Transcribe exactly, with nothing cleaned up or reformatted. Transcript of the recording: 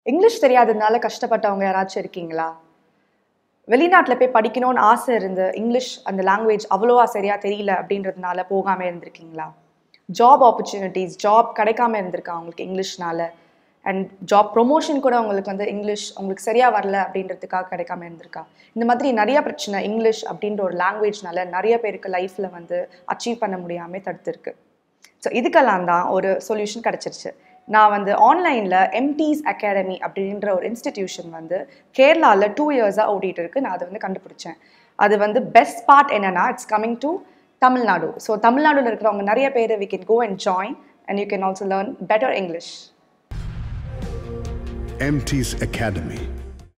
English தெரியாததுனால கஷ்டப்பட்டவங்க யாராச்சும் இருக்கீங்களா? வெளிநாட்டில போய் படிக்கணும்னு ஆசை இருந்து, இங்கிலீஷ் அந்த லாங்குவேஜ் அவ்வளவா சரியா தெரியல அப்படின்றதுனால போகாம இருந்திருக்கீங்களா? ஜாப் ஆப்பர்ச்சுனிட்டீஸ், ஜாப் கிடைக்காம இருந்திருக்கா உங்களுக்கு இங்கிலீஷ்னால? அண்ட் ஜாப் ப்ரொமோஷன் கூட உங்களுக்கு வந்து இங்கிலீஷ் உங்களுக்கு சரியா வரல அப்படின்றதுக்காக கிடைக்காம இருந்திருக்கா? இந்த மாதிரி நிறைய பிரச்சனை இங்கிலீஷ் அப்படின்ற ஒரு லாங்குவேஜ்னால நிறைய பேருக்கு லைஃப்ல வந்து அச்சீவ் பண்ண முடியாம தடுத்திருக்கு. ஸோ இதுக்கெல்லாம் தான் ஒரு சொல்யூஷன் கிடைச்சிருச்சு. நான் வந்து ஆன்லைனில் எம்டீஸ் அகாடமி அப்படின்ற ஒரு இன்ஸ்டிடியூஷன் வந்து கேரளாவில் டூ இயர்ஸாக ஓடிட்டு இருக்கு. நான் அதை வந்து கண்டுபிடிச்சேன். அது வந்து பெஸ்ட் பார்ட் என்னன்னா, it's coming to Tamil Nadu. So தமிழ்நாடுல இருக்கிறவங்க நிறைய பேர் we can go and join and you can also learn better English. Emtees Academy.